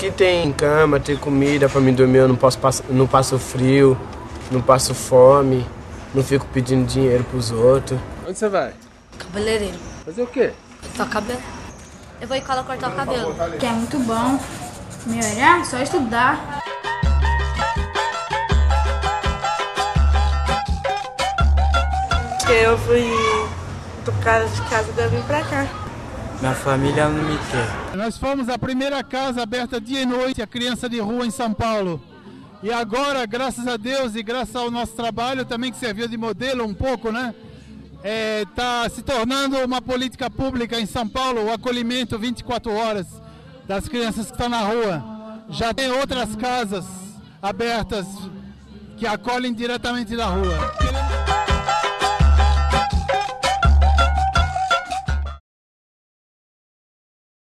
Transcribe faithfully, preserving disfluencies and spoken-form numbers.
Aqui tem cama, tem comida pra me dormir, eu não, posso pass não passo frio, não passo fome, não fico pedindo dinheiro pros outros. Onde você vai? Cabeleireiro. Fazer o quê? Cortar o cabelo. Eu vou em cola cortar o cabelo. Que é muito bom. Melhorar, só estudar. Eu fui tocada de casa e eu vim pra cá. Minha família não me quer. Nós fomos a primeira casa aberta dia e noite a criança de rua em São Paulo. E agora, graças a Deus e graças ao nosso trabalho também, que serviu de modelo um pouco, né? Está se tornando uma política pública em São Paulo, o acolhimento vinte e quatro horas das crianças que estão na rua. Já tem outras casas abertas que acolhem diretamente da rua.